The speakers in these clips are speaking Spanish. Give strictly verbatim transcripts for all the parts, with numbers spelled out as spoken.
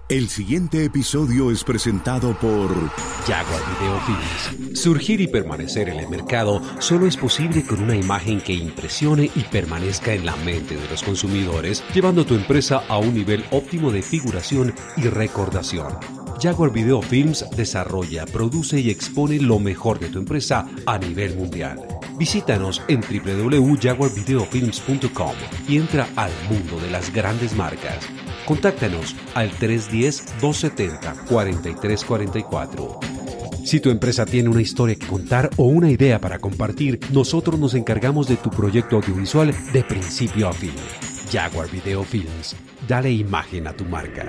El siguiente episodio es presentado por Jaguar Video Films. Surgir y permanecer en el mercado solo es posible con una imagen que impresione y permanezca en la mente de los consumidores, llevando tu empresa a un nivel óptimo de figuración y recordación. Jaguar Video Films desarrolla, produce y expone lo mejor de tu empresa a nivel mundial. Visítanos en doble u doble u doble u punto jaguar video films punto com y entra al mundo de las grandes marcas. Contáctanos al tres uno cero, dos siete cero, cuatro tres cuatro cuatro. Si tu empresa tiene una historia que contar o una idea para compartir, nosotros nos encargamos de tu proyecto audiovisual de principio a fin. Jaguar Video Films. Dale imagen a tu marca.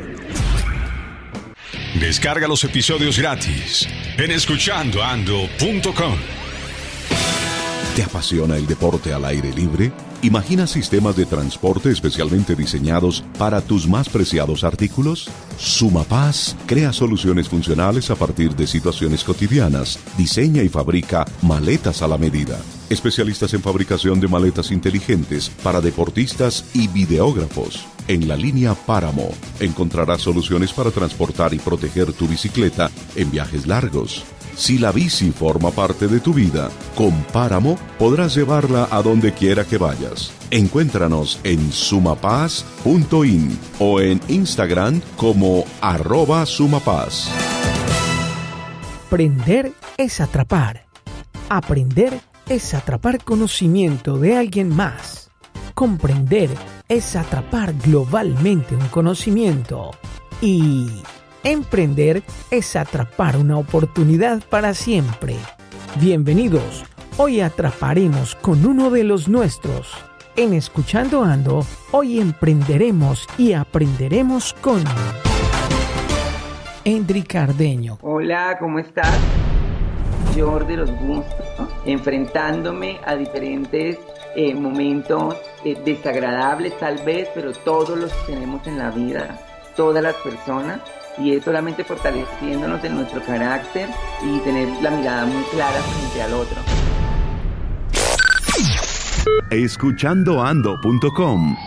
Descarga los episodios gratis en escuchando ando punto com. ¿Te apasiona el deporte al aire libre? ¿Imagina sistemas de transporte especialmente diseñados para tus más preciados artículos? Sumapaz crea soluciones funcionales a partir de situaciones cotidianas. Diseña y fabrica maletas a la medida. Especialistas en fabricación de maletas inteligentes para deportistas y videógrafos. En la línea Páramo encontrarás soluciones para transportar y proteger tu bicicleta en viajes largos. Si la bici forma parte de tu vida, con Páramo podrás llevarla a donde quiera que vayas. Encuéntranos en sumapaz punto in o en Instagram como arroba sumapaz. Aprender es atrapar. Aprender es atrapar conocimiento de alguien más. Comprender es atrapar globalmente un conocimiento. Y emprender es atrapar una oportunidad para siempre. Bienvenidos, hoy atraparemos con uno de los nuestros. En Escuchando Ando, hoy emprenderemos y aprenderemos con Endry Cardeño. Hola, ¿cómo estás? Yo de los gustos, ¿no? Enfrentándome a diferentes eh, momentos eh, desagradables tal vez, pero todos los tenemos en la vida, todas las personas. Y es solamente fortaleciéndonos en nuestro carácter y tener la mirada muy clara frente al otro. escuchando ando punto com.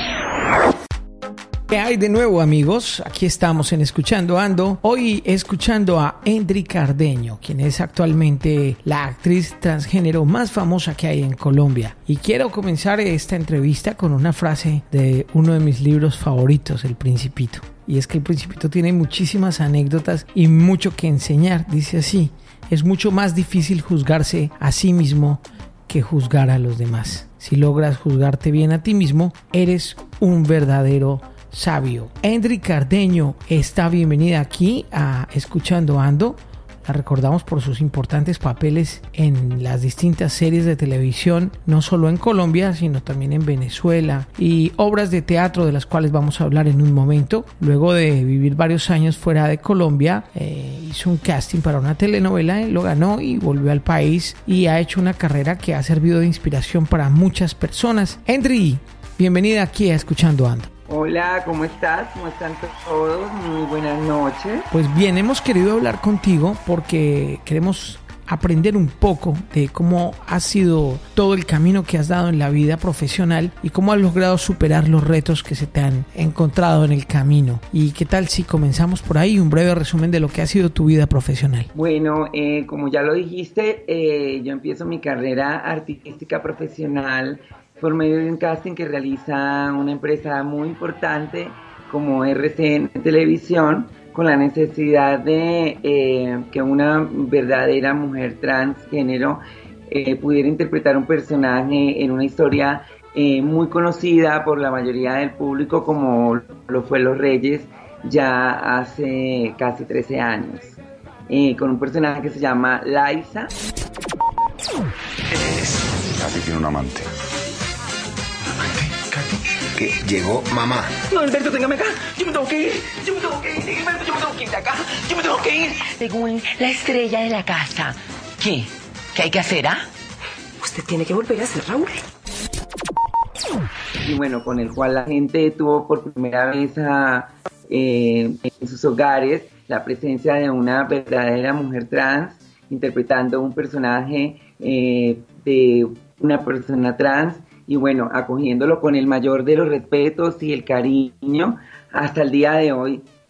¿Qué hay de nuevo, amigos? Aquí estamos en Escuchando Ando. Hoy escuchando a Endry Cardeño, quien es actualmente la actriz transgénero más famosa que hay en Colombia. Y quiero comenzar esta entrevista con una frase de uno de mis libros favoritos, El Principito. Y es que El Principito tiene muchísimas anécdotas y mucho que enseñar. Dice así: es mucho más difícil juzgarse a sí mismo que juzgar a los demás. Si logras juzgarte bien a ti mismo, eres un verdadero sabio. Endry Cardeño está bienvenida aquí a Escuchando Ando. La recordamos por sus importantes papeles en las distintas series de televisión, no solo en Colombia, sino también en Venezuela, y obras de teatro de las cuales vamos a hablar en un momento. Luego de vivir varios años fuera de Colombia, eh, hizo un casting para una telenovela, lo ganó y volvió al país y ha hecho una carrera que ha servido de inspiración para muchas personas. Endry, bienvenida aquí a Escuchando Ando. Hola, ¿cómo estás? ¿Cómo están todos? Muy buenas noches. Pues bien, hemos querido hablar contigo porque queremos aprender un poco de cómo ha sido todo el camino que has dado en la vida profesional y cómo has logrado superar los retos que se te han encontrado en el camino. ¿Y qué tal si comenzamos por ahí? Un breve resumen de lo que ha sido tu vida profesional. Bueno, eh, como ya lo dijiste, eh, yo empiezo mi carrera artística profesional por medio de un casting que realiza una empresa muy importante como R C N Televisión, con la necesidad de eh, que una verdadera mujer transgénero eh, pudiera interpretar un personaje en una historia eh, muy conocida por la mayoría del público, como lo fue Los Reyes ya hace casi trece años, eh, con un personaje que se llama Liza. Katy tiene un amante. Que llegó mamá. No, Alberto, téngame acá. Yo me tengo que ir. Yo me tengo que ir. Alberto, yo me tengo que ir de acá. Yo me tengo que ir. Según la estrella de la casa. ¿Qué? ¿Qué hay que hacer, ah? Usted tiene que volver a ser Raúl. Y bueno, con el cual la gente tuvo por primera vez a, eh, en sus hogares la presencia de una verdadera mujer trans interpretando un personaje eh, de una persona trans. Y bueno, acogiéndolo con el mayor de los respetos y el cariño hasta el día de hoy,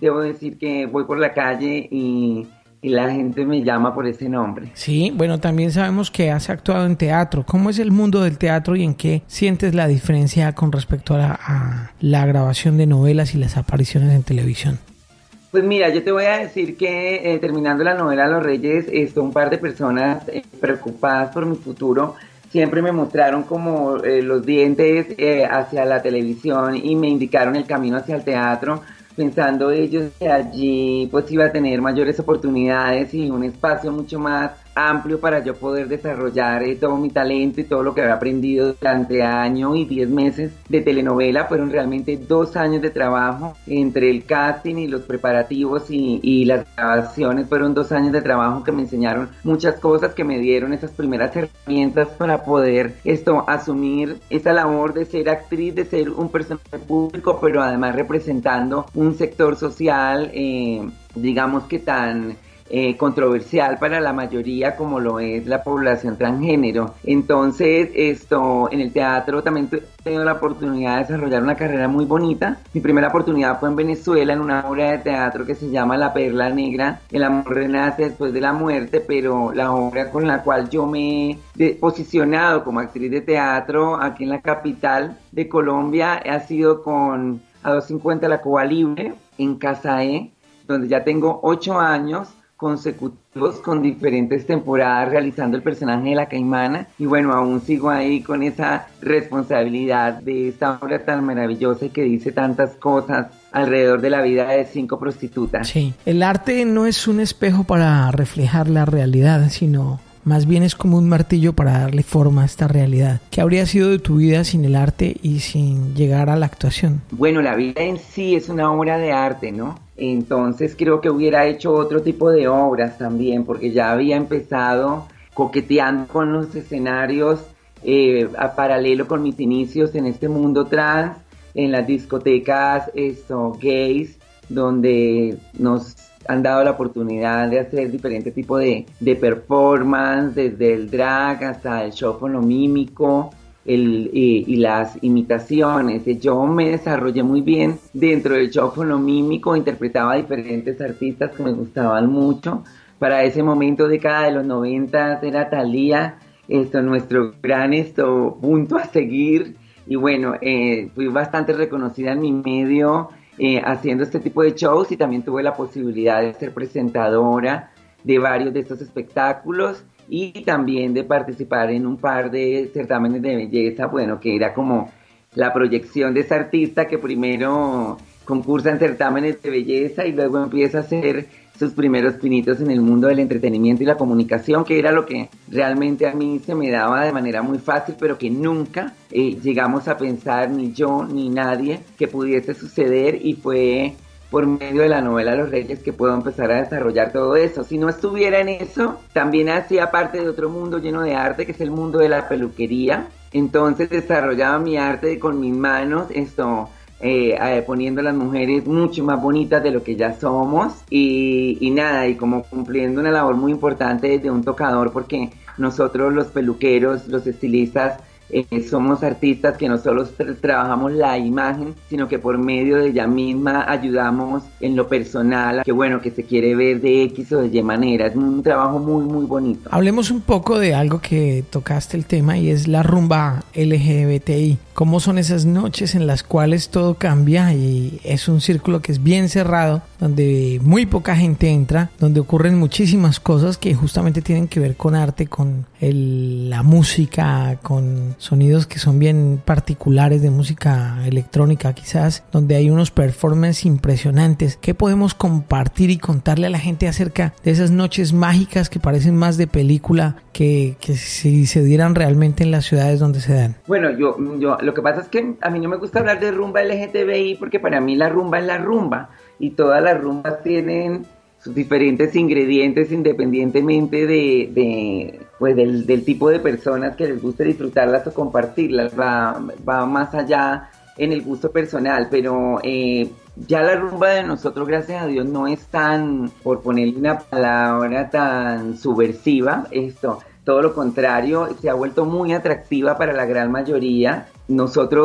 debo decir que voy por la calle y, y la gente me llama por ese nombre. Sí, bueno, también sabemos que has actuado en teatro. ¿Cómo es el mundo del teatro y en qué sientes la diferencia con respecto a la, a la grabación de novelas y las apariciones en televisión? Pues mira, yo te voy a decir que eh, terminando la novela Los Reyes, esto, un par de personas eh, preocupadas por mi futuro siempre me mostraron como eh, los dientes eh, hacia la televisión y me indicaron el camino hacia el teatro, pensando ellos que allí pues iba a tener mayores oportunidades y un espacio mucho más amplio para yo poder desarrollar eh, todo mi talento y todo lo que había aprendido durante año y diez meses de telenovela. Fueron realmente dos años de trabajo entre el casting y los preparativos y, y las grabaciones. Fueron dos años de trabajo que me enseñaron muchas cosas, que me dieron esas primeras herramientas para poder esto asumir esa labor de ser actriz, de ser un personaje público, pero además representando un sector social, eh, digamos que tan Eh, controversial para la mayoría como lo es la población transgénero. Entonces, esto en el teatro también he tenido la oportunidad de desarrollar una carrera muy bonita. Mi primera oportunidad fue en Venezuela en una obra de teatro que se llama La Perla Negra. El amor renace después de la muerte, pero la obra con la cual yo me he posicionado como actriz de teatro aquí en la capital de Colombia ha sido con A doscientos cincuenta La Cuba Libre en Casaé, donde ya tengo ocho años consecutivos con diferentes temporadas realizando el personaje de la Caimana, y bueno, aún sigo ahí con esa responsabilidad de esta obra tan maravillosa y que dice tantas cosas alrededor de la vida de cinco prostitutas. Sí, el arte no es un espejo para reflejar la realidad, sino más bien es como un martillo para darle forma a esta realidad. ¿Qué habría sido de tu vida sin el arte y sin llegar a la actuación? Bueno, la vida en sí es una obra de arte, ¿no? Entonces creo que hubiera hecho otro tipo de obras también, porque ya había empezado coqueteando con los escenarios eh, a paralelo con mis inicios en este mundo trans, en las discotecas esto, gays, donde nos han dado la oportunidad de hacer diferentes tipos de, de performance, desde el drag hasta el show fonomímico, el, y, y las imitaciones. Yo me desarrollé muy bien dentro del show fonomímico, interpretaba a diferentes artistas que me gustaban mucho. Para ese momento, década de los noventa, era Thalía, esto, nuestro gran esto, punto a seguir. Y bueno, eh, fui bastante reconocida en mi medio, Eh, haciendo este tipo de shows, y también tuve la posibilidad de ser presentadora de varios de estos espectáculos y también de participar en un par de certámenes de belleza, bueno, que era como la proyección de esa artista que primero concursa en certámenes de belleza y luego empieza a hacer sus primeros pinitos en el mundo del entretenimiento y la comunicación, que era lo que realmente a mí se me daba de manera muy fácil, pero que nunca eh, llegamos a pensar, ni yo ni nadie, que pudiese suceder, y fue por medio de la novela Los Reyes que puedo empezar a desarrollar todo eso. Si no estuviera en eso, también hacía parte de otro mundo lleno de arte, que es el mundo de la peluquería. Entonces desarrollaba mi arte con mis manos, esto... Eh, eh, poniendo a las mujeres mucho más bonitas de lo que ya somos, y, y nada, y como cumpliendo una labor muy importante desde un tocador, porque nosotros los peluqueros, los estilistas, eh, somos artistas que no solo tra- trabajamos la imagen, sino que por medio de ella misma ayudamos en lo personal, que bueno, que se quiere ver de X o de Y manera. Es un trabajo muy muy bonito. Hablemos un poco de algo que tocaste el tema, y es la rumba L G B T I. ¿Cómo son esas noches en las cuales todo cambia y es un círculo que es bien cerrado, donde muy poca gente entra, donde ocurren muchísimas cosas que justamente tienen que ver con arte, con el, la música, con sonidos que son bien particulares de música electrónica quizás, donde hay unos performances impresionantes? ¿Qué podemos compartir y contarle a la gente acerca de esas noches mágicas que parecen más de película que, que si se dieran realmente en las ciudades donde se dan? Bueno, yo, yo lo que pasa es que a mí no me gusta hablar de rumba L G T B I, porque para mí la rumba es la rumba, y todas las rumbas tienen sus diferentes ingredientes independientemente de, de pues del, del tipo de personas que les guste disfrutarlas o compartirlas. Va, va más allá en el gusto personal, pero eh, ya la rumba de nosotros, gracias a Dios, no es tan, por ponerle una palabra, tan subversiva. Esto, todo lo contrario, se ha vuelto muy atractiva para la gran mayoría. Nosotros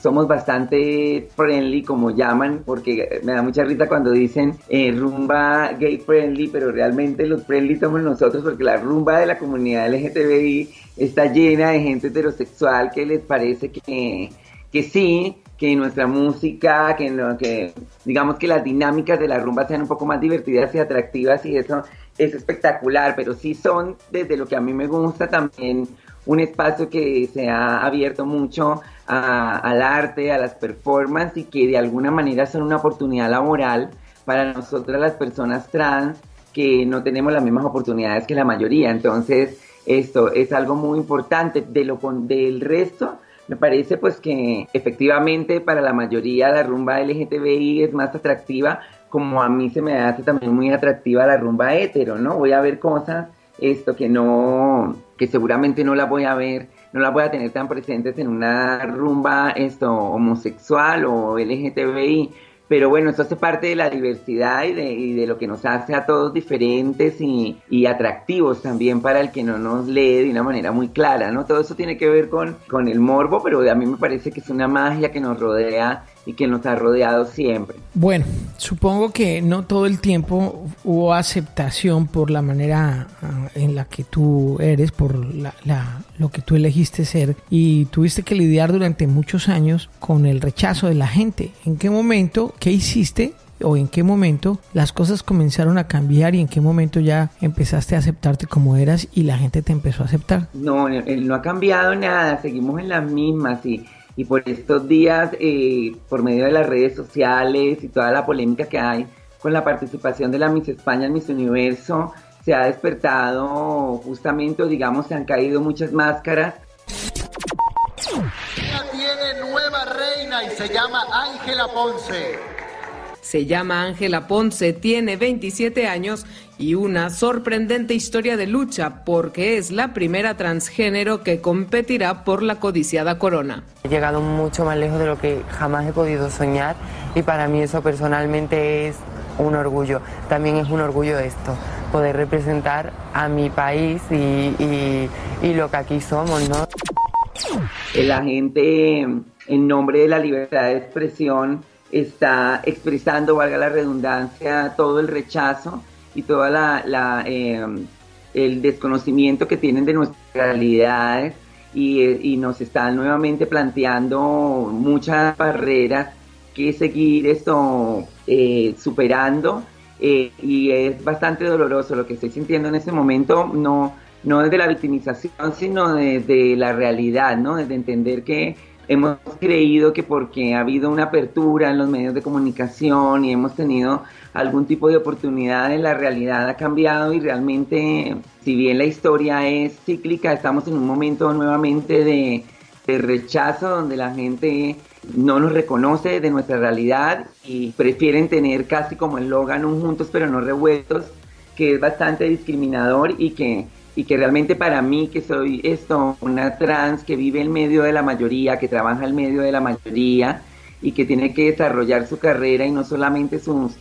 somos bastante friendly, como llaman, porque me da mucha risa cuando dicen eh, rumba gay friendly, pero realmente los friendly somos nosotros, porque la rumba de la comunidad L G T B I está llena de gente heterosexual que les parece que, que sí, que nuestra música, que, no, que digamos que las dinámicas de la rumba sean un poco más divertidas y atractivas, y eso es espectacular, pero sí son, desde lo que a mí me gusta, también un espacio que se ha abierto mucho a, al arte, a las performances, y que de alguna manera son una oportunidad laboral para nosotras las personas trans que no tenemos las mismas oportunidades que la mayoría. Entonces esto es algo muy importante. De lo del resto, me parece pues que efectivamente para la mayoría la rumba L G T B I es más atractiva, como a mí se me hace también muy atractiva la rumba hetero, ¿no? Voy a ver cosas esto que no, que seguramente no las voy a ver, no las voy a tener tan presentes en una rumba esto homosexual o L G T B I, pero bueno, eso hace parte de la diversidad y de, y de lo que nos hace a todos diferentes y, y atractivos también para el que no nos lee de una manera muy clara, ¿no? Todo eso tiene que ver con, con el morbo, pero a mí me parece que es una magia que nos rodea y que nos ha rodeado siempre. Bueno, supongo que no todo el tiempo hubo aceptación por la manera uh, en la que tú eres, por la, la, lo que tú elegiste ser, y tuviste que lidiar durante muchos años con el rechazo de la gente. ¿En qué momento, qué hiciste o en qué momento las cosas comenzaron a cambiar y en qué momento ya empezaste a aceptarte como eras y la gente te empezó a aceptar? No, no ha cambiado nada, seguimos en las mismas y Y por estos días, eh, por medio de las redes sociales y toda la polémica que hay con la participación de la Miss España en Miss Universo, se ha despertado justamente, o digamos, se han caído muchas máscaras. Ella tiene nueva reina y se llama Ángela Ponce. Se llama Ángela Ponce, tiene veintisiete años y una sorprendente historia de lucha porque es la primera transgénero que competirá por la codiciada corona. He llegado mucho más lejos de lo que jamás he podido soñar y para mí eso personalmente es un orgullo. También es un orgullo esto, poder representar a mi país y, y, y lo que aquí somos, ¿no? La gente, en nombre de la libertad de expresión, está expresando, valga la redundancia, todo el rechazo y toda la, la eh, el desconocimiento que tienen de nuestras realidades y, y nos están nuevamente planteando muchas barreras que seguir esto eh, superando eh, y es bastante doloroso lo que estoy sintiendo en este momento, no, no desde la victimización, sino desde la realidad, ¿no? Desde entender que hemos creído que porque ha habido una apertura en los medios de comunicación y hemos tenido algún tipo de oportunidad, la realidad ha cambiado y realmente, si bien la historia es cíclica, estamos en un momento nuevamente de, de rechazo donde la gente no nos reconoce de nuestra realidad y prefieren tener casi como el Logan un juntos pero no revueltos, que es bastante discriminador y que y que realmente para mí, que soy esto, una trans que vive en medio de la mayoría, que trabaja en medio de la mayoría y que tiene que desarrollar su carrera y no solamente sus,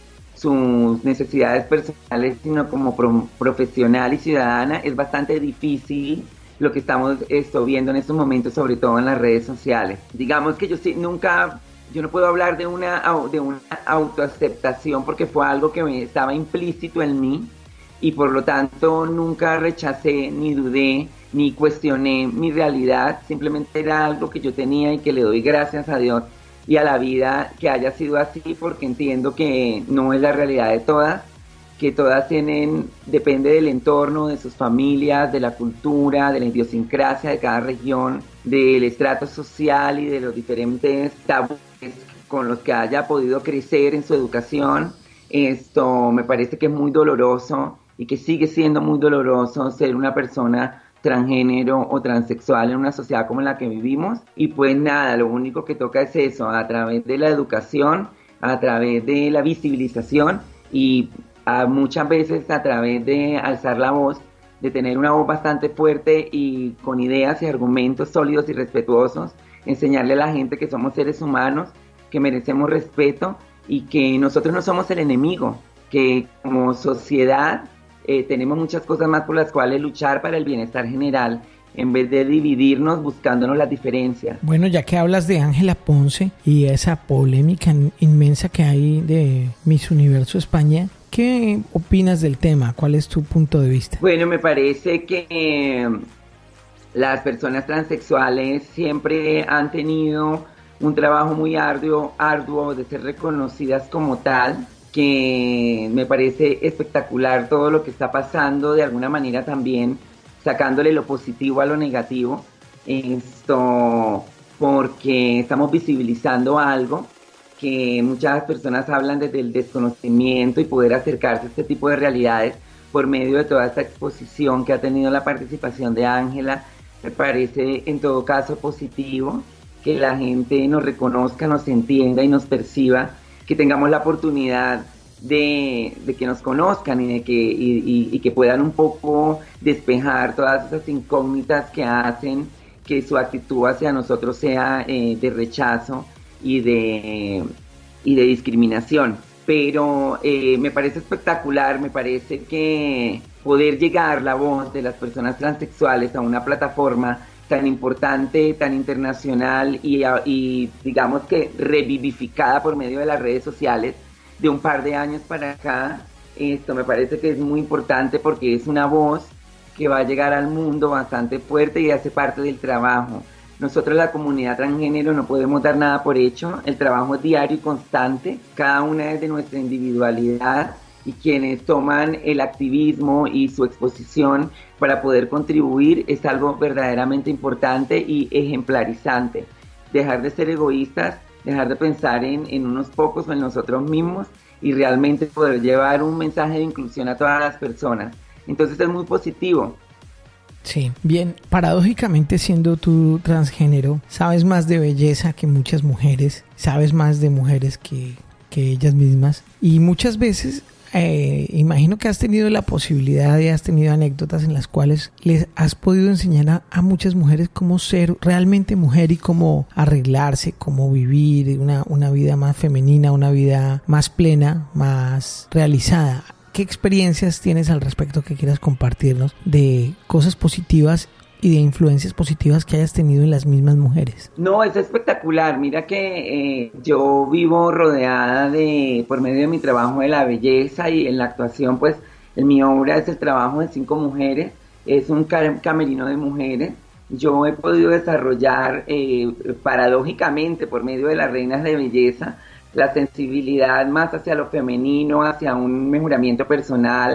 sus necesidades personales, sino como pro, profesional y ciudadana, es bastante difícil lo que estamos esto, viendo en estos momentos, sobre todo en las redes sociales. Digamos que yo sí, nunca, yo no puedo hablar de una, de una autoaceptación porque fue algo que me estaba implícito en mí, y por lo tanto nunca rechacé, ni dudé, ni cuestioné mi realidad, simplemente era algo que yo tenía y que le doy gracias a Dios y a la vida que haya sido así, porque entiendo que no es la realidad de todas, que todas tienen, depende del entorno, de sus familias, de la cultura, de la idiosincrasia de cada región, del estrato social y de los diferentes tabúes con los que haya podido crecer en su educación. Esto me parece que es muy doloroso y que sigue siendo muy doloroso ser una persona transgénero o transexual en una sociedad como la que vivimos. Y pues nada, lo único que toca es eso, a través de la educación, a través de la visibilización y a muchas veces a través de alzar la voz, de tener una voz bastante fuerte y con ideas y argumentos sólidos y respetuosos, enseñarle a la gente que somos seres humanos, que merecemos respeto y que nosotros no somos el enemigo, que como sociedad eh, tenemos muchas cosas más por las cuales luchar para el bienestar general en vez de dividirnos buscándonos las diferencias. Bueno, ya que hablas de Ángela Ponce y esa polémica inmensa que hay de Miss Universo España, ¿qué opinas del tema? ¿Cuál es tu punto de vista? Bueno, me parece que eh, las personas transexuales siempre han tenido un trabajo muy arduo, arduo de ser reconocidas como tal, que me parece espectacular todo lo que está pasando, de alguna manera también sacándole lo positivo a lo negativo, esto porque estamos visibilizando algo que muchas personas hablan desde el desconocimiento y poder acercarse a este tipo de realidades por medio de toda esta exposición que ha tenido la participación de Ángela. Me parece en todo caso positivo que la gente nos reconozca, nos entienda y nos perciba, que tengamos la oportunidad de, de que nos conozcan y de que, y, y, y que puedan un poco despejar todas esas incógnitas que hacen que su actitud hacia nosotros sea eh, de rechazo y de, y de discriminación. Pero eh, me parece espectacular, me parece que poder llegar la voz de las personas transexuales a una plataforma tan importante, tan internacional y, y digamos que revivificada por medio de las redes sociales de un par de años para acá, esto me parece que es muy importante porque es una voz que va a llegar al mundo bastante fuerte y hace parte del trabajo. Nosotros, la comunidad transgénero, no podemos dar nada por hecho, el trabajo es diario y constante, cada una desde nuestra individualidad, y quienes toman el activismo y su exposición para poder contribuir es algo verdaderamente importante y ejemplarizante. Dejar de ser egoístas, dejar de pensar en, en unos pocos o en nosotros mismos y realmente poder llevar un mensaje de inclusión a todas las personas. Entonces es muy positivo. Sí, bien, paradójicamente siendo tú transgénero, sabes más de belleza que muchas mujeres, sabes más de mujeres que, que ellas mismas, y muchas veces eh, imagino que has tenido la posibilidad y has tenido anécdotas en las cuales les has podido enseñar a, a muchas mujeres cómo ser realmente mujer y cómo arreglarse, cómo vivir una, una vida más femenina, una vida más plena, más realizada. ¿Qué experiencias tienes al respecto que quieras compartirnos de cosas positivas y de influencias positivas que hayas tenido en las mismas mujeres? No, es espectacular. Mira que eh, yo vivo rodeada de, por medio de mi trabajo de la belleza y en la actuación, pues en mi obra es el trabajo de cinco mujeres, es un camerino de mujeres. Yo he podido desarrollar eh, paradójicamente por medio de las reinas de belleza la sensibilidad más hacia lo femenino, hacia un mejoramiento personal,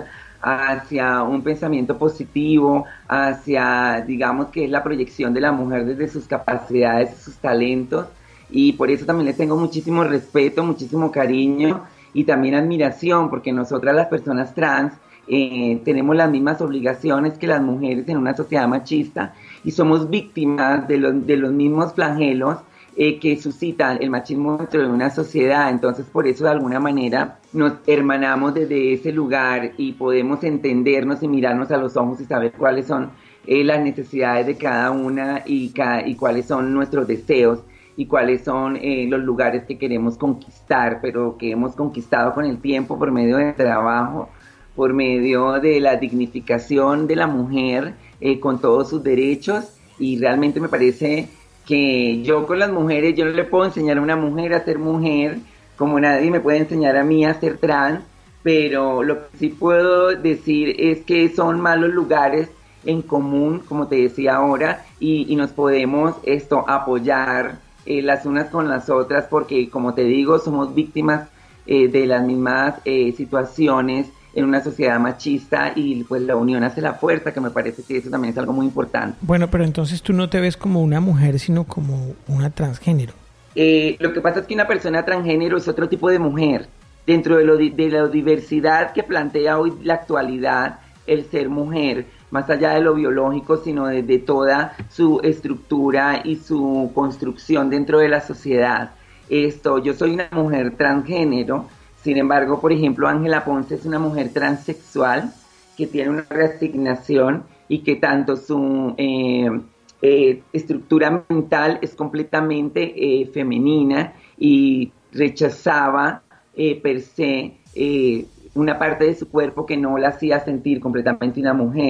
hacia un pensamiento positivo, hacia, digamos, que es la proyección de la mujer desde sus capacidades, sus talentos, y por eso también les tengo muchísimo respeto, muchísimo cariño y también admiración, porque nosotras las personas trans eh, tenemos las mismas obligaciones que las mujeres en una sociedad machista y somos víctimas de los, de los mismos flagelos Eh, que suscitan el machismo dentro de una sociedad. Entonces por eso de alguna manera nos hermanamos desde ese lugar y podemos entendernos y mirarnos a los ojos y saber cuáles son eh, las necesidades de cada una y, ca- y cuáles son nuestros deseos y cuáles son eh, los lugares que queremos conquistar, pero que hemos conquistado con el tiempo por medio del trabajo, por medio de la dignificación de la mujer eh, con todos sus derechos. Y realmente me parece que yo con las mujeres, yo no le puedo enseñar a una mujer a ser mujer, como nadie me puede enseñar a mí a ser trans, pero lo que sí puedo decir es que son malos lugares en común, como te decía ahora, y, y nos podemos esto apoyar eh, las unas con las otras, porque como te digo, somos víctimas eh, de las mismas eh, situaciones en una sociedad machista, y pues la unión hace la fuerza, que me parece que eso también es algo muy importante. Bueno, pero entonces tú no te ves como una mujer, sino como una transgénero. Eh, lo que pasa es que una persona transgénero es otro tipo de mujer. Dentro de, lo, de la diversidad que plantea hoy la actualidad, el ser mujer, más allá de lo biológico, sino de, de toda su estructura y su construcción dentro de la sociedad. Esto, yo soy una mujer transgénero. Sin embargo, por ejemplo, Ángela Ponce es una mujer transexual que tiene una reasignación y que tanto su eh, eh, estructura mental es completamente eh, femenina y rechazaba eh, per se eh, una parte de su cuerpo que no la hacía sentir completamente una mujer.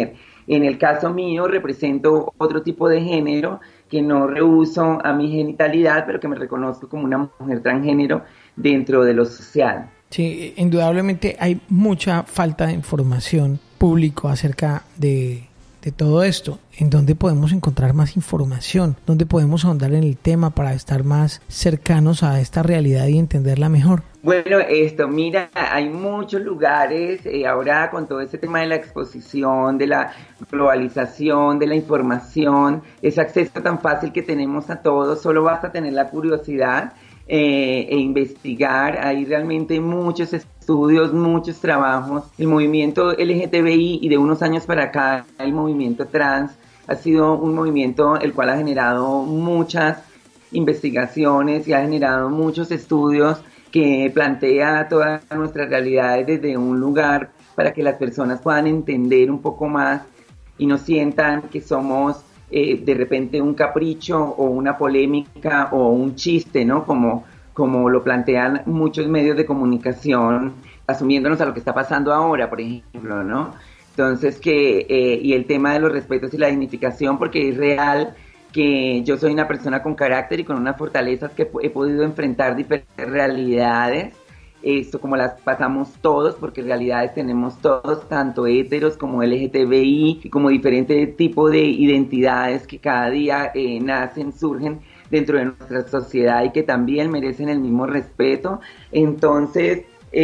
En el caso mío represento otro tipo de género que no rehúso a mi genitalidad, pero que me reconozco como una mujer transgénero dentro de lo social. Sí, indudablemente hay mucha falta de información público acerca de, de todo esto. ¿En dónde podemos encontrar más información? ¿Dónde podemos ahondar en el tema para estar más cercanos a esta realidad y entenderla mejor? Bueno, esto, mira, hay muchos lugares, eh, ahora con todo este tema de la exposición, de la globalización, de la información, ese acceso tan fácil que tenemos a todos, solo basta tener la curiosidad eh, e investigar. Hay realmente muchos estudios, muchos trabajos. El movimiento L G T B I y de unos años para acá, el movimiento trans, ha sido un movimiento el cual ha generado muchas investigaciones y ha generado muchos estudios que plantea todas nuestras realidades desde un lugar para que las personas puedan entender un poco más y no sientan que somos eh, de repente un capricho o una polémica o un chiste, ¿no? Como, como lo plantean muchos medios de comunicación, asumiéndonos a lo que está pasando ahora, por ejemplo, ¿no? Entonces, que eh, y el tema de los respetos y la dignificación, porque es real que yo soy una persona con carácter y con unas fortalezas que he podido enfrentar diferentes realidades, esto como las pasamos todos, porque realidades tenemos todos, tanto héteros como L G T B I, y como diferentes tipos de identidades que cada día eh, nacen, surgen dentro de nuestra sociedad y que también merecen el mismo respeto. Entonces,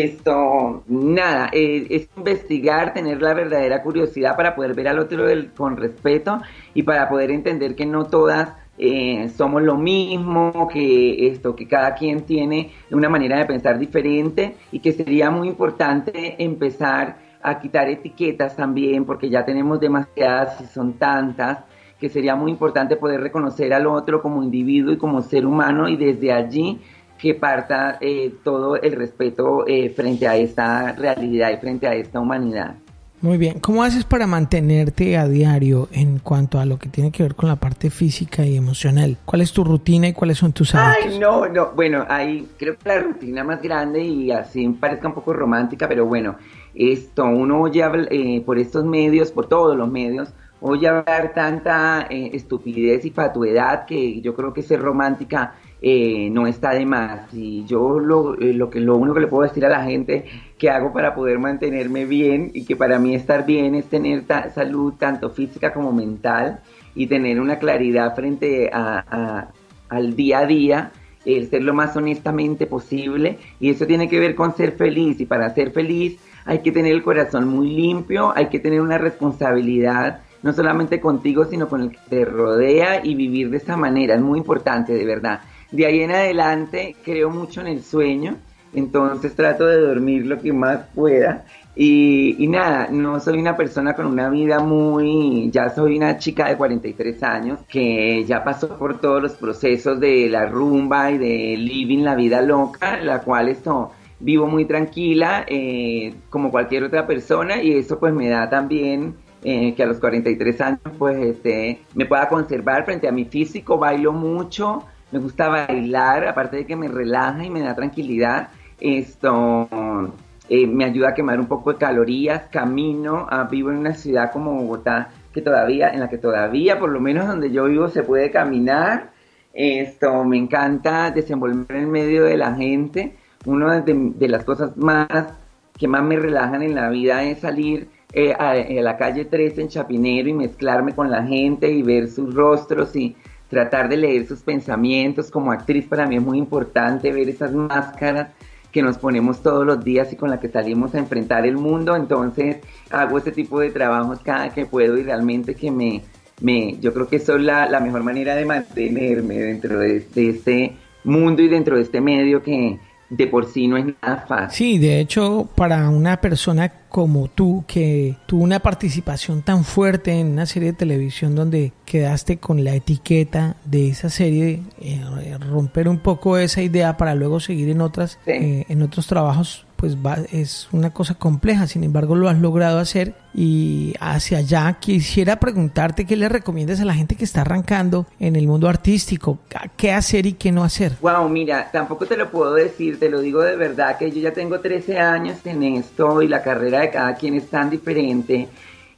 esto, nada, eh, es investigar, tener la verdadera curiosidad para poder ver al otro del, con respeto y para poder entender que no todas eh, somos lo mismo, que esto, que cada quien tiene una manera de pensar diferente y que sería muy importante empezar a quitar etiquetas también, porque ya tenemos demasiadas y son tantas, que sería muy importante poder reconocer al otro como individuo y como ser humano y desde allí que parta eh, todo el respeto eh, frente a esta realidad y frente a esta humanidad. Muy bien. ¿Cómo haces para mantenerte a diario en cuanto a lo que tiene que ver con la parte física y emocional? ¿Cuál es tu rutina y cuáles son tus hábitos? Ay, no, no. Bueno, hay, creo que la rutina más grande y así parezca un poco romántica, pero bueno, esto, uno oye eh, por estos medios, por todos los medios, oye hablar tanta eh, estupidez y fatuidad que yo creo que ser romántica Eh, no está de más. Y yo lo, eh, lo que lo único que le puedo decir a la gente que hago para poder mantenerme bien y que para mí estar bien es tener ta- salud tanto física como mental y tener una claridad frente a, a, al día a día, el ser lo más honestamente posible, y eso tiene que ver con ser feliz, y para ser feliz hay que tener el corazón muy limpio, hay que tener una responsabilidad no solamente contigo sino con el que te rodea y vivir de esa manera, es muy importante, de verdad. De ahí en adelante creo mucho en el sueño, entonces trato de dormir lo que más pueda y, y nada, no soy una persona con una vida muy, ya soy una chica de cuarenta y tres años que ya pasó por todos los procesos de la rumba y de living la vida loca, la cual esto vivo muy tranquila eh, como cualquier otra persona, y eso pues me da también eh, que a los cuarenta y tres años pues este, me pueda conservar frente a mi físico. Bailo mucho. Me gusta bailar, aparte de que me relaja y me da tranquilidad, esto eh, me ayuda a quemar un poco de calorías, camino, ah, vivo en una ciudad como Bogotá, que todavía, en la que todavía, por lo menos donde yo vivo, se puede caminar, esto me encanta desenvolverme en medio de la gente. Una de, de las cosas más que más me relajan en la vida es salir eh, a, a la calle trece en Chapinero y mezclarme con la gente y ver sus rostros y tratar de leer sus pensamientos. Como actriz para mí es muy importante ver esas máscaras que nos ponemos todos los días y con las que salimos a enfrentar el mundo. Entonces hago este tipo de trabajos cada que puedo y realmente que me, me yo creo que eso es la, la mejor manera de mantenerme dentro de, de este mundo y dentro de este medio que de por sí no es nada fácil. Sí, de hecho, para una persona como tú, que tuvo una participación tan fuerte en una serie de televisión donde quedaste con la etiqueta de esa serie, eh, romper un poco esa idea para luego seguir en otras, sí. eh, en otros trabajos, pues va, es una cosa compleja. Sin embargo, lo has logrado hacer, y hacia allá quisiera preguntarte qué le recomiendas a la gente que está arrancando en el mundo artístico, qué hacer y qué no hacer. Wow, mira, tampoco te lo puedo decir, te lo digo de verdad que yo ya tengo trece años en esto y la carrera de cada quien es tan diferente,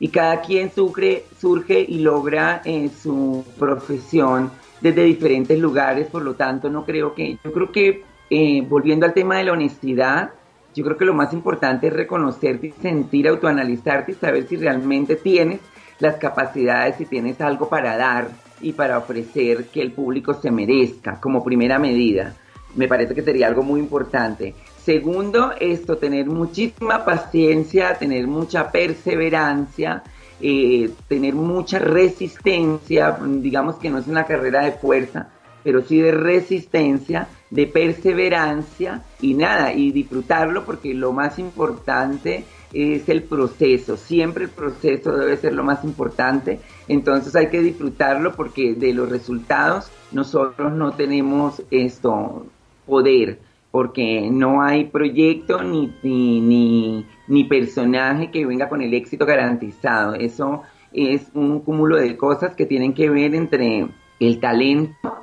y cada quien surge, surge y logra eh, su profesión desde diferentes lugares, por lo tanto no creo que, yo creo que eh, volviendo al tema de la honestidad, yo creo que lo más importante es reconocerte y sentir, autoanalizarte y saber si realmente tienes las capacidades, si tienes algo para dar y para ofrecer que el público se merezca como primera medida. Me parece que sería algo muy importante. Segundo, esto, tener muchísima paciencia, tener mucha perseverancia, eh, tener mucha resistencia, digamos que no es una carrera de fuerza, pero sí de resistencia, de perseverancia y nada, y disfrutarlo porque lo más importante es el proceso, siempre el proceso debe ser lo más importante, entonces hay que disfrutarlo porque de los resultados nosotros no tenemos esto, poder, porque no hay proyecto ni, ni, ni, ni personaje que venga con el éxito garantizado, eso es un cúmulo de cosas que tienen que ver entre el talento,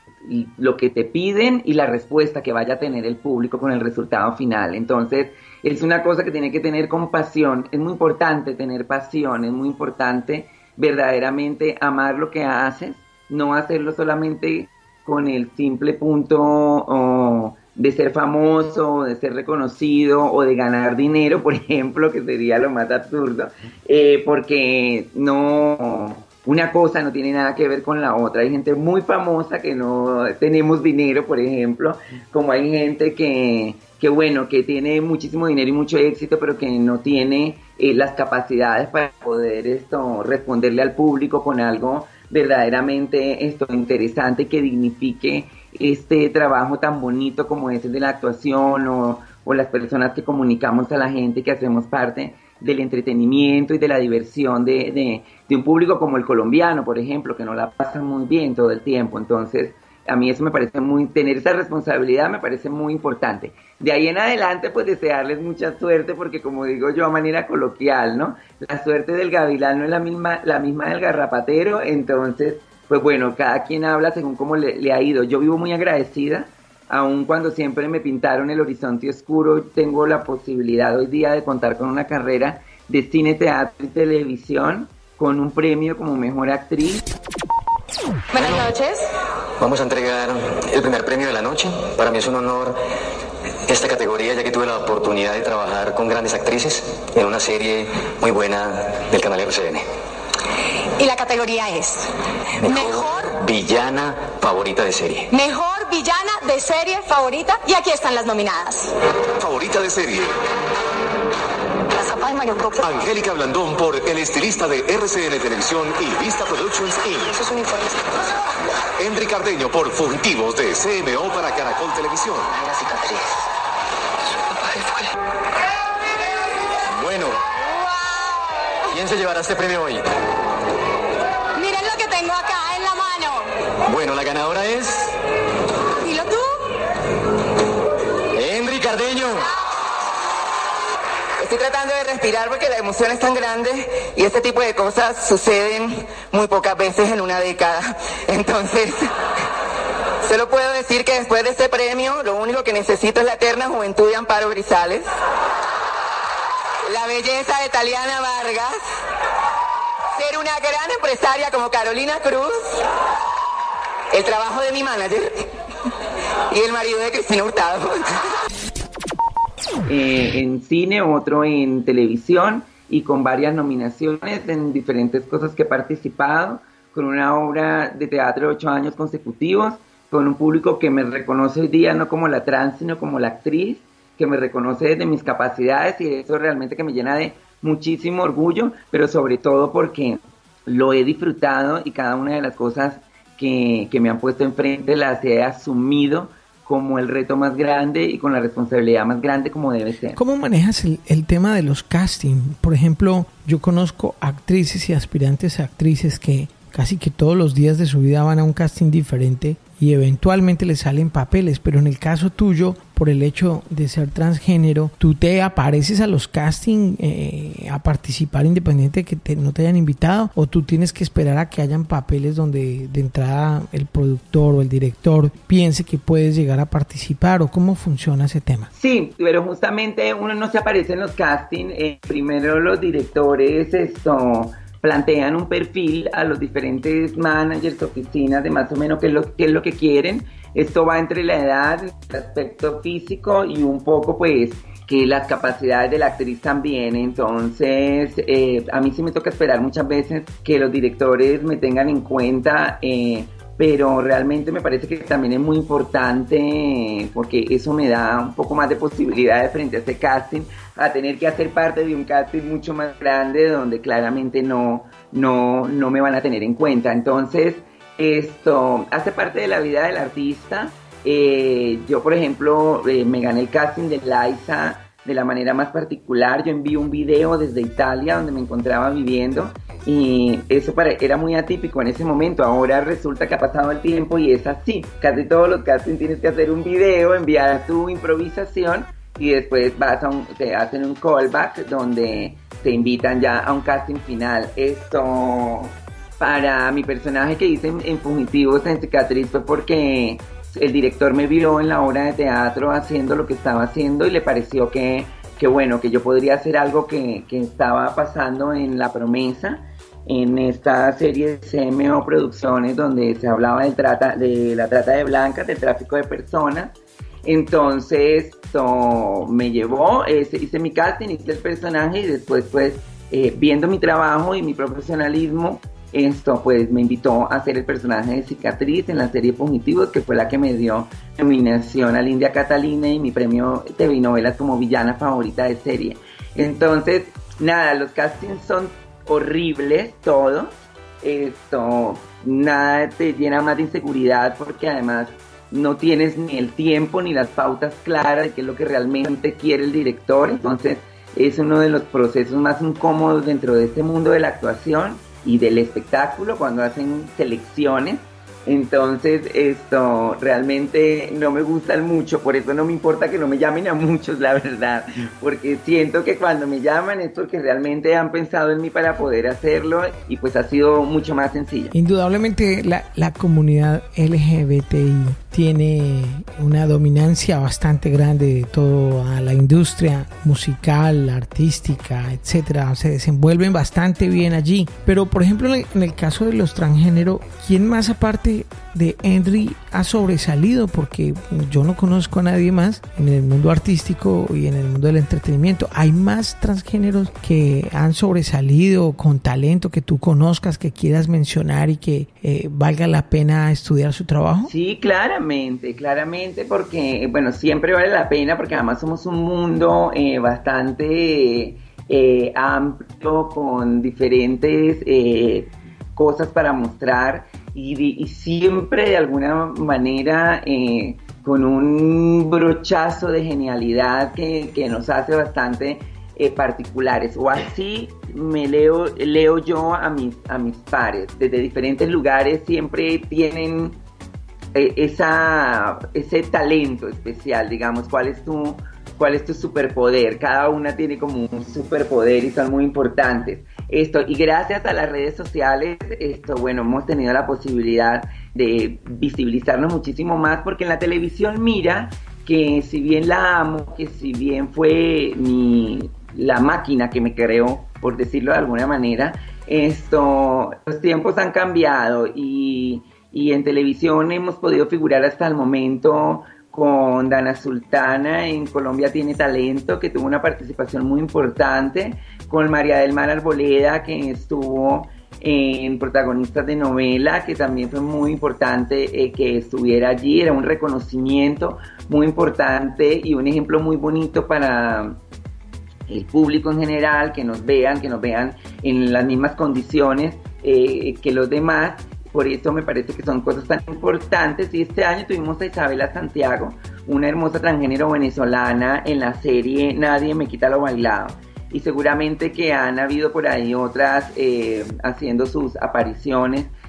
y lo que te piden y la respuesta que vaya a tener el público con el resultado final. Entonces es una cosa que tiene que tener con pasión, es muy importante tener pasión, es muy importante verdaderamente amar lo que haces, no hacerlo solamente con el simple punto oh, de ser famoso, de ser reconocido o de ganar dinero, por ejemplo, que sería lo más absurdo, eh, porque no... Una cosa no tiene nada que ver con la otra. Hay gente muy famosa que no tenemos dinero, por ejemplo, como hay gente que, que bueno, que tiene muchísimo dinero y mucho éxito, pero que no tiene eh, las capacidades para poder esto responderle al público con algo verdaderamente esto interesante que dignifique este trabajo tan bonito como es el de la actuación o, o las personas que comunicamos a la gente, que hacemos parte del entretenimiento y de la diversión de, de, de un público como el colombiano, por ejemplo, que no la pasa muy bien todo el tiempo. Entonces, a mí eso me parece muy, tener esa responsabilidad me parece muy importante. De ahí en adelante, pues desearles mucha suerte, porque como digo yo a manera coloquial, ¿no? La suerte del gavilán no es la misma, la misma del garrapatero, entonces, pues bueno, cada quien habla según cómo le, le ha ido. Yo vivo muy agradecida, aun cuando siempre me pintaron el horizonte oscuro, tengo la posibilidad hoy día de contar con una carrera de cine, teatro y televisión, con un premio como mejor actriz. Buenas noches. Vamos a entregar el primer premio de la noche. Para mí es un honor esta categoría, ya que tuve la oportunidad de trabajar con grandes actrices en una serie muy buena del canal R C N. Y la categoría es Mejor, mejor villana favorita de serie. Mejor villana de serie favorita. Y aquí están las nominadas. Favorita de serie. La sopa de Mario Coco. Angélica Blandón por El Estilista de R C N Televisión y Vista Productions incorporated. Eso es un informe. Henry Cardeño por Fugitivos de C M O para Caracol Televisión. Ay, la cicatriz. Bueno. Wow. ¿Quién se llevará este premio hoy? Miren lo que tengo acá en la mano. Bueno, la ganadora es... Dilo tú. Henry Cardeño. Estoy tratando de respirar porque la emoción es tan grande y este tipo de cosas suceden muy pocas veces en una década. Entonces, solo puedo decir que después de este premio, lo único que necesito es la eterna juventud de Amparo Grisales, la belleza de Taliana Vargas, ser una gran empresaria como Carolina Cruz, el trabajo de mi manager y el marido de Cristina Hurtado. Eh, en cine, otro en televisión y con varias nominaciones en diferentes cosas que he participado, con una obra de teatro de ocho años consecutivos, con un público que me reconoce hoy día no como la trans, sino como la actriz, que me reconoce desde mis capacidades y eso realmente que me llena de muchísimo orgullo, pero sobre todo porque lo he disfrutado y cada una de las cosas que, que me han puesto enfrente las he asumido como el reto más grande y con la responsabilidad más grande como debe ser. ¿Cómo manejas el, el tema de los castings? Por ejemplo, yo conozco actrices y aspirantes a actrices que casi que todos los días de su vida van a un casting diferente y eventualmente le salen papeles, pero en el caso tuyo, por el hecho de ser transgénero, tú te apareces a los castings eh, a participar independiente de que te, no te hayan invitado, o tú tienes que esperar a que hayan papeles donde de entrada el productor o el director piense que puedes llegar a participar, o cómo funciona ese tema. Sí, pero justamente uno no se aparece en los castings, eh, primero los directores esto plantean un perfil a los diferentes managers, oficinas de más o menos qué es lo, qué es lo que quieren. Esto va entre la edad, el aspecto físico y un poco pues que las capacidades de la actriz también. Entonces eh, a mí sí me toca esperar muchas veces que los directores me tengan en cuenta, eh, pero realmente me parece que también es muy importante porque eso me da un poco más de posibilidades frente a este casting, a tener que hacer parte de un casting mucho más grande donde claramente no, no, no me van a tener en cuenta. Entonces esto hace parte de la vida del artista. Eh, yo por ejemplo eh, me gané el casting de Liza de la manera más particular. Yo envié un video desde Italia donde me encontraba viviendo y eso para, era muy atípico en ese momento. Ahora resulta que ha pasado el tiempo y es así. Casi todos los castings tienes que hacer un video, enviar tu improvisación y después vas a un, te hacen un callback donde te invitan ya a un casting final. Esto para mi personaje que hice en, en Fugitivos en Cicatriz fue porque el director me vio en la obra de teatro haciendo lo que estaba haciendo y le pareció que, que bueno, que yo podría hacer algo que, que estaba pasando en La Promesa, en esta serie de C M O Producciones donde se hablaba del trata, de la trata de blancas, del tráfico de personas. Entonces esto me llevó, eh, hice mi casting, hice el personaje y después pues eh, viendo mi trabajo y mi profesionalismo, esto pues me invitó a hacer el personaje de Cicatriz en la serie Fugitivos, que fue la que me dio nominación al India Catalina y mi premio T V Novelas como villana favorita de serie. Entonces nada, los castings son horribles todos, esto nada te llena más de inseguridad porque además no tienes ni el tiempo ni las pautas claras de qué es lo que realmente quiere el director. Entonces es uno de los procesos más incómodos dentro de este mundo de la actuación y del espectáculo cuando hacen selecciones. Entonces esto realmente no me gustan mucho, por eso no me importa que no me llamen a muchos, la verdad, porque siento que cuando me llaman es porque realmente han pensado en mí para poder hacerlo y pues ha sido mucho más sencillo. Indudablemente la, la comunidad L G B T I tiene una dominancia bastante grande de toda la industria musical, artística, etcétera. Se desenvuelven bastante bien allí, pero por ejemplo en el, en el caso de los transgénero, ¿quién más aparte de Henry ha sobresalido? Porque yo no conozco a nadie más en el mundo artístico y en el mundo del entretenimiento. ¿Hay más transgéneros que han sobresalido con talento que tú conozcas, que quieras mencionar y que eh, valga la pena estudiar su trabajo? Sí, claramente, claramente, porque bueno, siempre vale la pena porque además somos un mundo eh, bastante eh, amplio con diferentes eh, cosas para mostrar. Y, y siempre de alguna manera eh, con un brochazo de genialidad que, que nos hace bastante eh, particulares, o así me leo, leo yo a mis, a mis pares, desde diferentes lugares siempre tienen eh, esa, ese talento especial, digamos, cuál es tu, cuál es tu superpoder, cada una tiene como un superpoder y son muy importantes. Esto, y gracias a las redes sociales, esto, bueno, hemos tenido la posibilidad de visibilizarnos muchísimo más, porque en la televisión mira que si bien la amo, que si bien fue mi, la máquina que me creó, por decirlo de alguna manera, esto, los tiempos han cambiado y, y en televisión hemos podido figurar hasta el momento con Dana Sultana en Colombia Tiene Talento, que tuvo una participación muy importante, con María del Mar Arboleda, que estuvo en Protagonistas de Novela, que también fue muy importante eh, que estuviera allí, era un reconocimiento muy importante y un ejemplo muy bonito para el público en general, que nos vean, que nos vean en las mismas condiciones eh, que los demás. Por eso me parece que son cosas tan importantes. Y este año tuvimos a Isabela Santiago, una hermosa transgénero venezolana, en la serie Nadie me quita lo bailado. Y seguramente que han habido por ahí otras eh, haciendo sus apariciones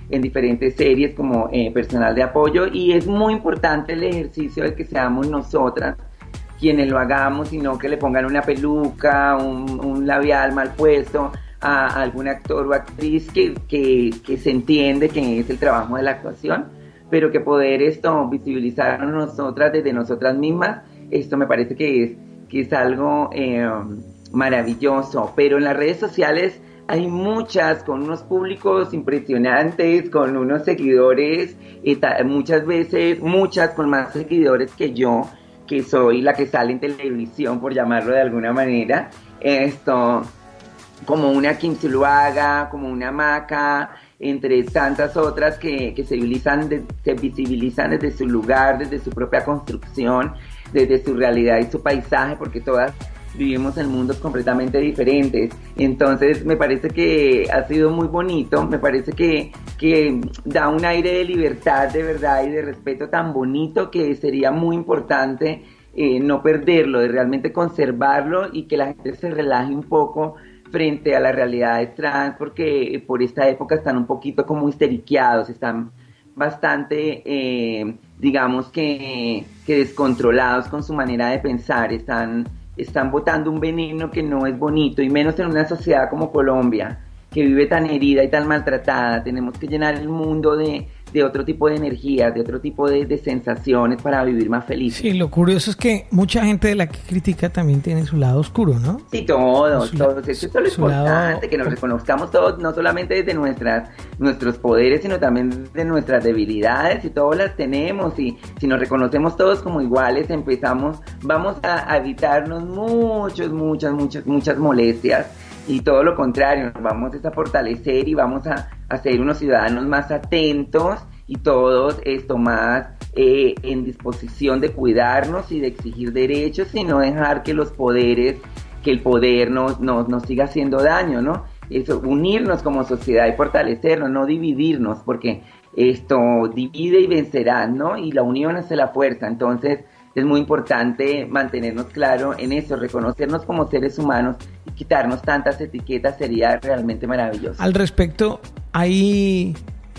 en diferentes series como eh, personal de apoyo, y es muy importante el ejercicio de que seamos nosotras quienes lo hagamos, sino que le pongan una peluca, un, un labial mal puesto a, a algún actor o actriz que, que, que se entiende que es el trabajo de la actuación, pero que poder esto visibilizarnos nosotras desde nosotras mismas, esto me parece que es, que es algo eh, maravilloso. Pero en las redes sociales hay muchas con unos públicos impresionantes, con unos seguidores, eh, muchas veces, muchas con más seguidores que yo, que soy la que sale en televisión, por llamarlo de alguna manera, esto, como una Kim Zuluaga, como una Maca, entre tantas otras que, que se visibilizan, de, se visibilizan desde su lugar, desde su propia construcción, desde su realidad y su paisaje, porque todas vivimos en mundos completamente diferentes. Entonces me parece que ha sido muy bonito, me parece que, que da un aire de libertad de verdad y de respeto tan bonito, que sería muy importante eh, no perderlo, de realmente conservarlo, y que la gente se relaje un poco frente a las realidades trans, porque por esta época están un poquito como histeriqueados, están bastante, eh, digamos que, que descontrolados con su manera de pensar, están están botando un veneno que no es bonito, y menos en una sociedad como Colombia, que vive tan herida y tan maltratada. Tenemos que llenar el mundo de, de otro tipo de energías, de otro tipo de, de sensaciones para vivir más felices. Sí, lo curioso es que mucha gente de la que critica también tiene su lado oscuro, ¿no? Sí, todos, su, todos. Eso es lo importante, lado... que nos reconozcamos todos, no solamente desde nuestras, nuestros poderes, sino también de nuestras debilidades, y todos las tenemos, y si nos reconocemos todos como iguales, empezamos, vamos a, a evitarnos muchos, muchas, muchas, muchas molestias, y todo lo contrario, nos vamos a fortalecer y vamos a, a ser unos ciudadanos más atentos, y todos esto más eh, en disposición de cuidarnos y de exigir derechos, y no dejar que los poderes, que el poder nos, nos, nos siga haciendo daño, ¿no? Eso, unirnos como sociedad y fortalecernos, no dividirnos, porque esto divide y vencerá, ¿no? Y la unión hace la fuerza. Entonces es muy importante mantenernos claro en eso, reconocernos como seres humanos y quitarnos tantas etiquetas, sería realmente maravilloso. Al respecto, hay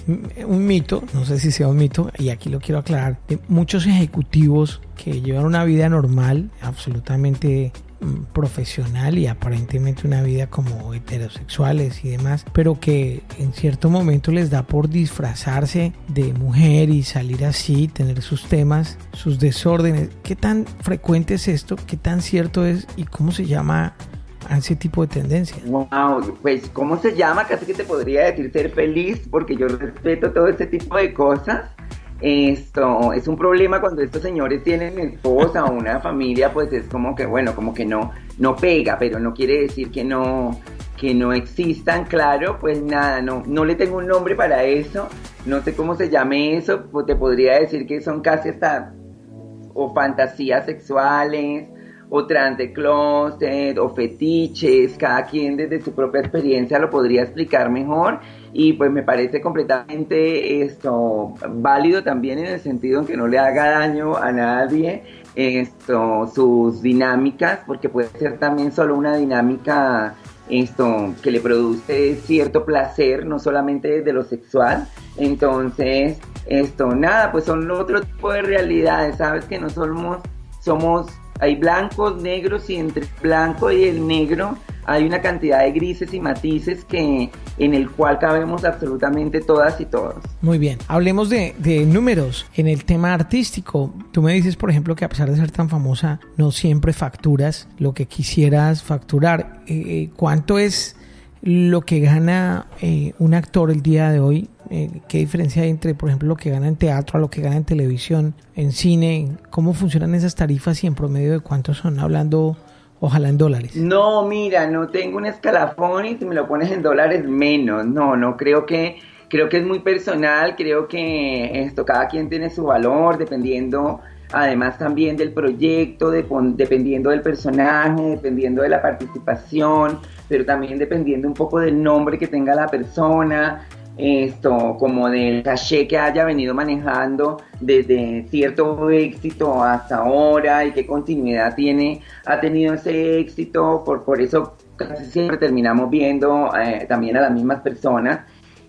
un mito, no sé si sea un mito, y aquí lo quiero aclarar, de muchos ejecutivos que llevan una vida normal, absolutamente profesional y aparentemente una vida como heterosexuales y demás, pero que en cierto momento les da por disfrazarse de mujer y salir así, tener sus temas, sus desórdenes. ¿Qué tan frecuente es esto? ¿Qué tan cierto es? ¿Y cómo se llama a ese tipo de tendencia? Wow, pues ¿cómo se llama? Casi que te podría decir ser feliz, porque yo respeto todo este tipo de cosas. Esto es un problema cuando estos señores tienen esposa o una familia, pues es como que, bueno, como que no, no pega, pero no quiere decir que no, que no existan, claro, pues nada, no, no le tengo un nombre para eso, no sé cómo se llame eso, pues te podría decir que son casi hasta o fantasías sexuales, o trans de closet, o fetiches, cada quien desde su propia experiencia lo podría explicar mejor, y pues me parece completamente esto válido también, en el sentido en que no le haga daño a nadie esto sus dinámicas, porque puede ser también solo una dinámica esto que le produce cierto placer, no solamente desde lo sexual. Entonces esto nada, pues son otro tipo de realidades, sabes que no somos somos hay blancos, negros, y entre el blanco y el negro hay una cantidad de grises y matices que en el cual cabemos absolutamente todas y todos. Muy bien, hablemos de, de números en el tema artístico. Tú me dices, por ejemplo, que a pesar de ser tan famosa, no siempre facturas lo que quisieras facturar. Eh, ¿Cuánto es lo que gana eh, un actor el día de hoy? Eh, ¿Qué diferencia hay entre, por ejemplo, lo que gana en teatro a lo que gana en televisión, en cine? ¿Cómo funcionan esas tarifas y en promedio de cuánto son? Hablando, ojalá en dólares. No, mira, no tengo un escalafón, y si me lo pones en dólares menos. No, no, creo que creo que es muy personal. Creo que esto, cada quien tiene su valor dependiendo, además también del proyecto, de, dependiendo del personaje, dependiendo de la participación, pero también dependiendo un poco del nombre que tenga la persona, esto, como del caché que haya venido manejando desde cierto éxito hasta ahora, y qué continuidad tiene, ha tenido ese éxito. Por, por eso casi siempre terminamos viendo eh, también a las mismas personas.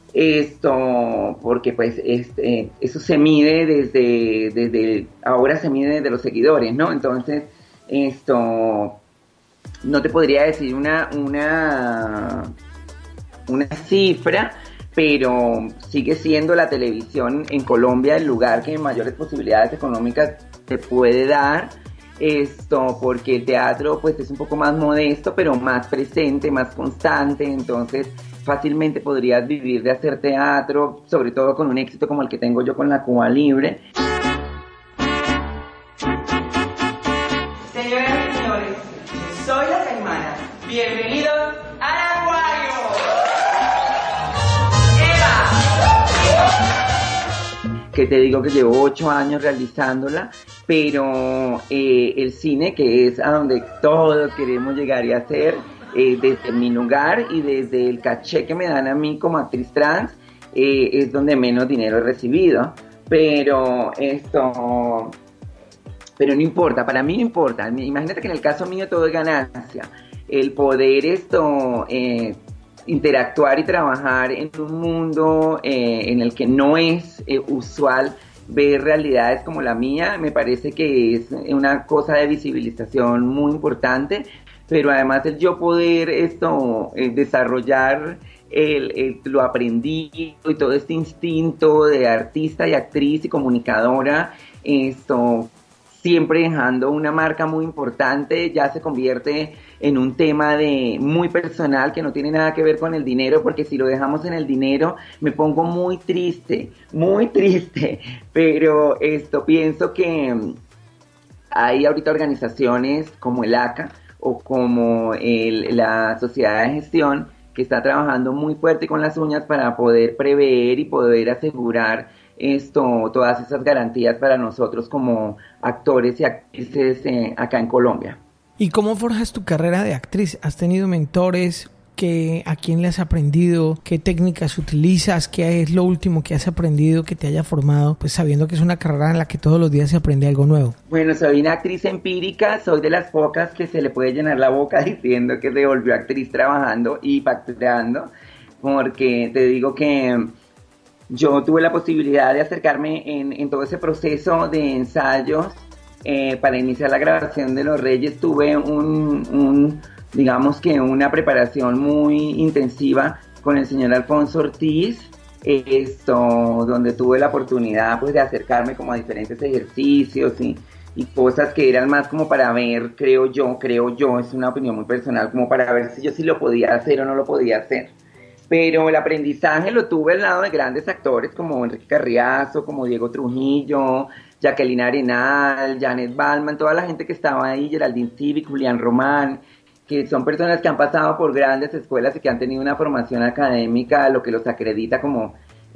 Esto, porque pues este, eso se mide desde, desde, ahora se mide desde los seguidores, ¿no? Entonces, esto, no te podría decir una, una, una cifra, pero sigue siendo la televisión en Colombia el lugar que mayores posibilidades económicas te puede dar, esto, porque el teatro pues es un poco más modesto, pero más presente, más constante, entonces fácilmente podrías vivir de hacer teatro, sobre todo con un éxito como el que tengo yo con la Cuba Libre. Señoras y señores, soy la Caimana. Bienvenidos al Acuario. ¡Eva! Que te digo que llevo ocho años realizándola, pero eh, el cine, que es a donde todos queremos llegar y hacer, Eh, desde mi lugar y desde el caché que me dan a mí como actriz trans, eh, es donde menos dinero he recibido, pero esto, pero no importa, para mí no importa. Imagínate que en el caso mío todo es ganancia, el poder esto eh, interactuar y trabajar en un mundo eh, en el que no es eh, usual ver realidades como la mía, me parece que es una cosa de visibilización muy importante. Pero además el yo poder esto eh, desarrollar el, el, lo aprendido y todo este instinto de artista y actriz y comunicadora, esto siempre dejando una marca muy importante, ya se convierte en un tema de muy personal que no tiene nada que ver con el dinero, porque si lo dejamos en el dinero me pongo muy triste, muy triste, pero esto pienso que hay ahorita organizaciones como el A C A o como el, la sociedad de gestión que está trabajando muy fuerte con las uñas para poder prever y poder asegurar esto, todas esas garantías para nosotros como actores y actrices eh, acá en Colombia. ¿Y cómo forjas tu carrera de actriz? ¿Has tenido mentores? ¿Qué, ¿A quién le has aprendido? ¿Qué técnicas utilizas? ¿Qué es lo último que has aprendido que te haya formado? Pues sabiendo que es una carrera en la que todos los días se aprende algo nuevo. Bueno, soy una actriz empírica, soy de las pocas que se le puede llenar la boca diciendo que se volvió actriz trabajando y facturando, porque te digo que yo tuve la posibilidad de acercarme en, en todo ese proceso de ensayos eh, para iniciar la grabación de Los Reyes. Tuve un... un digamos que una preparación muy intensiva con el señor Alfonso Ortiz, esto, donde tuve la oportunidad pues de acercarme como a diferentes ejercicios y, y cosas que eran más como para ver, creo yo, creo yo, es una opinión muy personal, como para ver si yo sí lo podía hacer o no lo podía hacer. Pero el aprendizaje lo tuve al lado de grandes actores como Enrique Carriazo, como Diego Trujillo, Jacqueline Arenal, Janet Ballman, toda la gente que estaba ahí, Geraldine Civic, Julián Román, que son personas que han pasado por grandes escuelas y que han tenido una formación académica, lo que los acredita como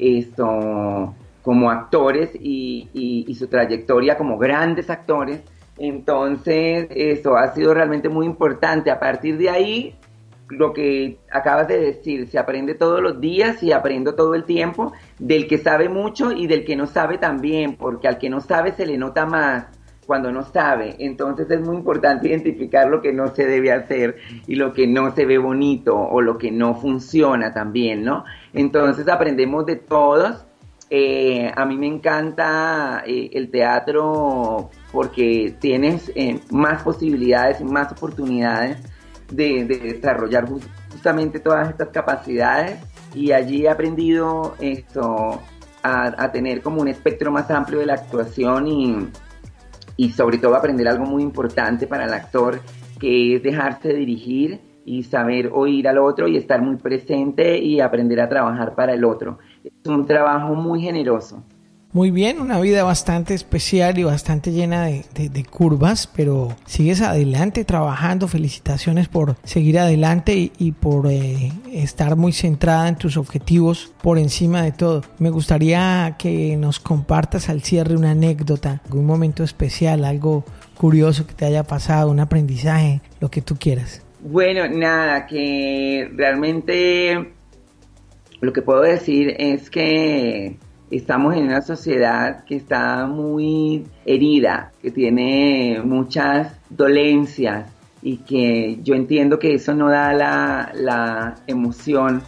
esto, como actores y, y, y su trayectoria como grandes actores. Entonces, eso ha sido realmente muy importante. A partir de ahí, lo que acabas de decir, se aprende todos los días y aprendo todo el tiempo del que sabe mucho y del que no sabe también, porque al que no sabe se le nota más cuando no sabe. Entonces es muy importante identificar lo que no se debe hacer y lo que no se ve bonito o lo que no funciona también, ¿no? Entonces aprendemos de todos. Eh, a mí me encanta eh, el teatro porque tienes eh, más posibilidades y más oportunidades de, de desarrollar just, justamente todas estas capacidades, y allí he aprendido esto a, a tener como un espectro más amplio de la actuación y y sobre todo aprender algo muy importante para el actor, que es dejarse dirigir y saber oír al otro y estar muy presente y aprender a trabajar para el otro. Es un trabajo muy generoso. Muy bien, una vida bastante especial y bastante llena de, de, de curvas, pero sigues adelante trabajando. Felicitaciones por seguir adelante y, y por eh, estar muy centrada en tus objetivos por encima de todo. Me gustaría que nos compartas al cierre una anécdota, algún momento especial, algo curioso que te haya pasado, un aprendizaje, lo que tú quieras. Bueno, nada, que realmente lo que puedo decir es que estamos en una sociedad que está muy herida, que tiene muchas dolencias y que yo entiendo que eso no da la, la emoción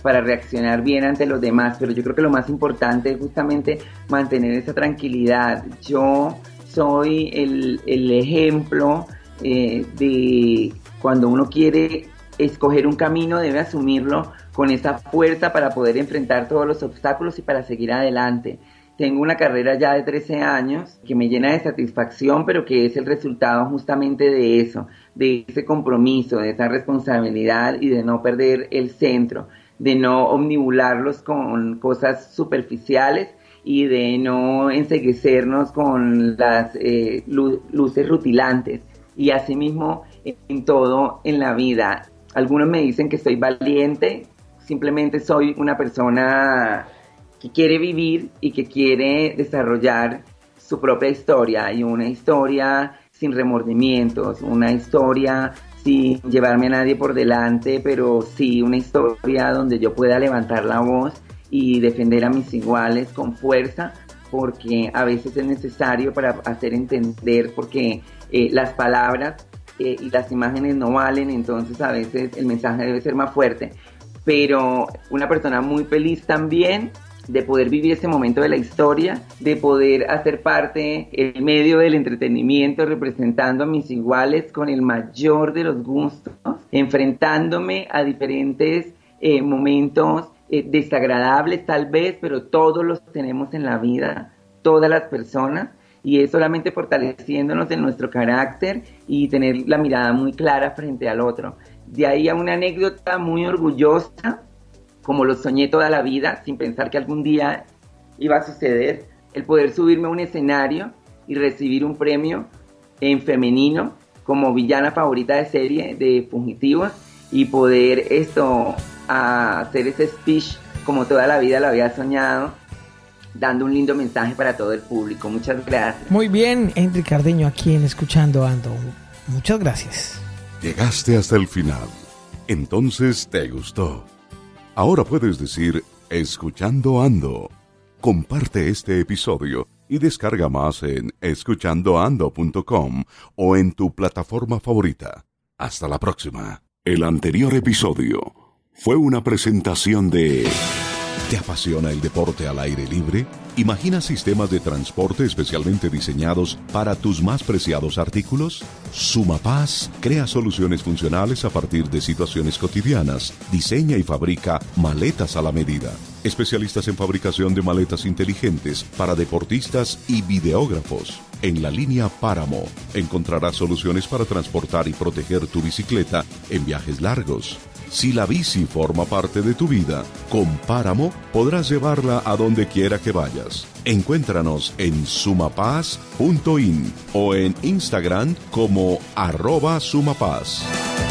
para reaccionar bien ante los demás, pero yo creo que lo más importante es justamente mantener esa tranquilidad. Yo soy el, el ejemplo eh, de cuando uno quiere escoger un camino, debe asumirlo con esa fuerza para poder enfrentar todos los obstáculos y para seguir adelante. Tengo una carrera ya de trece años que me llena de satisfacción, pero que es el resultado justamente de eso, de ese compromiso, de esa responsabilidad y de no perder el centro, de no omnibularlos con cosas superficiales y de no enceguecernos con las eh, luces rutilantes. Y asimismo en todo en la vida. Algunos me dicen que soy valiente, simplemente soy una persona que quiere vivir y que quiere desarrollar su propia historia, y una historia sin remordimientos, una historia sin llevarme a nadie por delante, pero sí una historia donde yo pueda levantar la voz y defender a mis iguales con fuerza, porque a veces es necesario para hacer entender, porque eh, las palabras eh, y las imágenes no valen, entonces a veces el mensaje debe ser más fuerte. Pero una persona muy feliz también de poder vivir ese momento de la historia, de poder hacer parte en medio del entretenimiento, representando a mis iguales con el mayor de los gustos, enfrentándome a diferentes eh, momentos eh, desagradables tal vez, pero todos los tenemos en la vida, todas las personas, y es solamente fortaleciéndonos en nuestro carácter y tener la mirada muy clara frente al otro. De ahí a una anécdota muy orgullosa, como lo soñé toda la vida, sin pensar que algún día iba a suceder, el poder subirme a un escenario y recibir un premio en femenino como villana favorita de serie de Fugitivos, y poder esto, a hacer ese speech como toda la vida lo había soñado, dando un lindo mensaje para todo el público. Muchas gracias. Muy bien, Endry Cardeño aquí en Escuchando Ando. Muchas gracias. Llegaste hasta el final, entonces te gustó. Ahora puedes decir, Escuchando Ando. Comparte este episodio y descarga más en escuchando ando punto com o en tu plataforma favorita. Hasta la próxima. El anterior episodio fue una presentación de... ¿Te apasiona el deporte al aire libre? ¿Imagina sistemas de transporte especialmente diseñados para tus más preciados artículos? Sumapaz crea soluciones funcionales a partir de situaciones cotidianas. Diseña y fabrica maletas a la medida. Especialistas en fabricación de maletas inteligentes para deportistas y videógrafos. En la línea Páramo encontrarás soluciones para transportar y proteger tu bicicleta en viajes largos. Si la bici forma parte de tu vida, con Páramo podrás llevarla a donde quiera que vayas. Encuéntranos en sumapaz punto in o en Instagram como arroba sumapaz.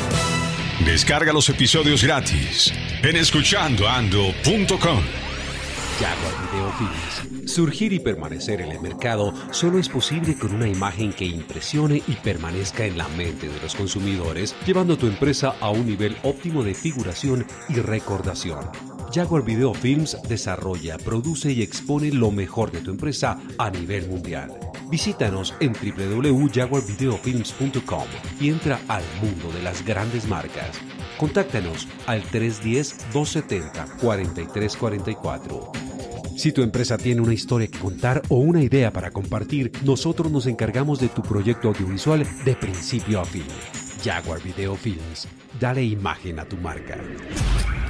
Descarga los episodios gratis en escuchando ando punto com. Jaguar Video Films. Surgir y permanecer en el mercado solo es posible con una imagen que impresione y permanezca en la mente de los consumidores, llevando tu empresa a un nivel óptimo de figuración y recordación. Jaguar Video Films desarrolla, produce y expone lo mejor de tu empresa a nivel mundial. Visítanos en doble u doble u doble u punto jaguar video films punto com y entra al mundo de las grandes marcas. Contáctanos al tres uno cero, dos siete cero, cuatro tres cuatro cuatro. Si tu empresa tiene una historia que contar o una idea para compartir, nosotros nos encargamos de tu proyecto audiovisual de principio a fin. Jaguar Video Films. Dale imagen a tu marca.